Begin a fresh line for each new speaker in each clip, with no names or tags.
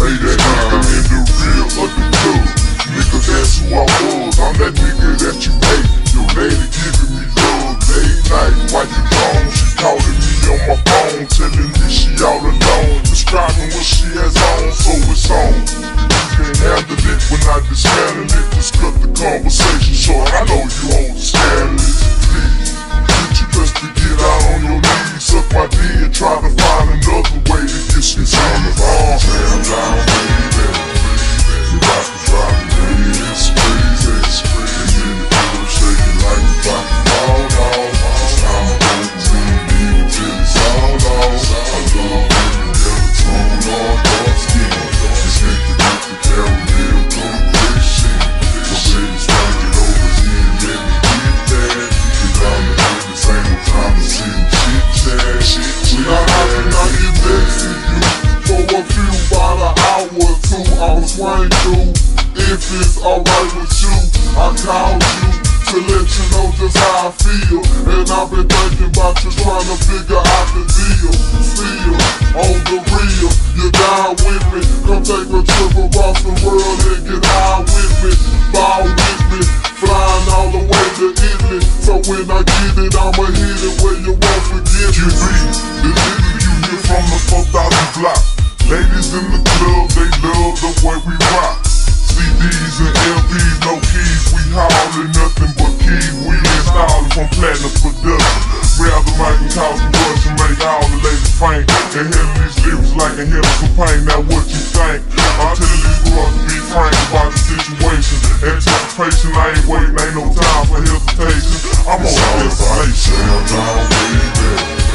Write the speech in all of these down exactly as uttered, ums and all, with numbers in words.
Hey, that nigga in the real of the club. Nigga, that's who I was. I'm that nigga that you hate. Your lady giving me love late night while you gone. She calling me on my phone, telling me she all alone, describing what she has on, so it's on. You can't handle it when I dismantle it. Just cut the conversation short. I know you understand it. Please, get your best to get out on your knees. Suck my dick, try to find another way to get some time of all. Stand down, baby. You got to drive me crazy. It's crazy, it's crazy. In the club shaking like you about to fall off. It's time to go green, beam until it's all off. I love baby, yellow tone on dark skin. This nigga get the caramel, come quick shit. So baby, swing it over here, let me get that. Get down the hood, this ain't no time to sit and chit-chat. When I happen, I get back to you. For a few, about an hour or two, I'll swing through. If it's alright with you, I called you to let you know just how I feel. And I've been thinking about you, trying to figure out the deal. Still, on the real, you're down with me. Come take a trip across the world and get high with me. Ball with me, flying all the way to Italy. So when I get it, I'ma hit it where you won't forget me. Q B, the nigga you hear from the four thousand block. Ladies in the club, they love the way we rock. C Ds and L Ps, no keys, we haulin' nothing but keys. We installin' from platinum production. Grab the mic and cause some rush and make all the ladies faint. And hear these lyrics like a hell of some pain. Now what you think? I'm telling these girls to be frank about the situation. Anticipation, I ain't waiting, ain't no time for hesitation. I'm on destination. Down, baby,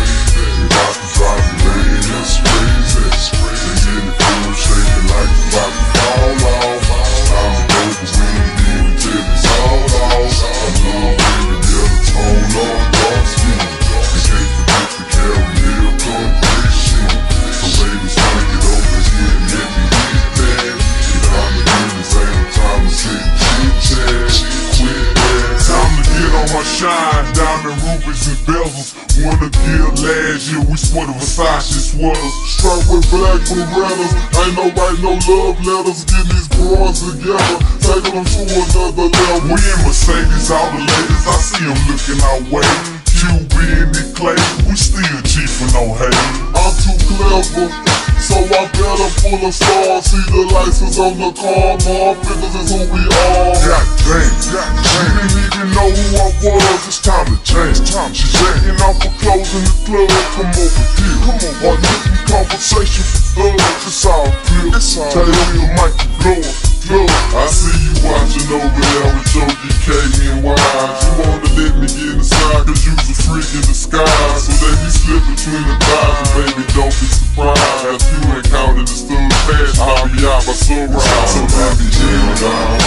you got to drive me lady, it's crazy. They in the club shaking like you about to fall off. It's time to go for green, beam until it's all off. I love baby, yellow tone on dark skin. You can't forget the caramel, come quick shit. So baby, swing it over here and let me hit that. Get down the hood, this ain't no time to sit and chit-chat. Quit that. Time to get on my shine, diamond rubies and bezels. Wanna give last year, we sported Versace sweaters. Straight with black Berettas, ain't no write no love letters. Getting these bras together, taking them to another level. We in Mercedes, all the ladies, I see them looking our way. Q B and the Clay, we still chiefin' on hate. I'm too clever, so I better pull a star. See the license on the car, Mobb, Figgaz is who we are. God damn, God damn. She didn't even know who I was, it's time to change. She's checking off her clothes in the club, come over here. Come on, while looking conversation for love, it's all good. Tell you the mic to blow up, blow up. I see you watching over there with your D K and wise. You wanna let me get inside, cause you's a freak in disguise. So let me slip between the thighs, and baby don't be surprised. You ain't counted the stuff fast, I'll be out by sunrise. So let me chill down.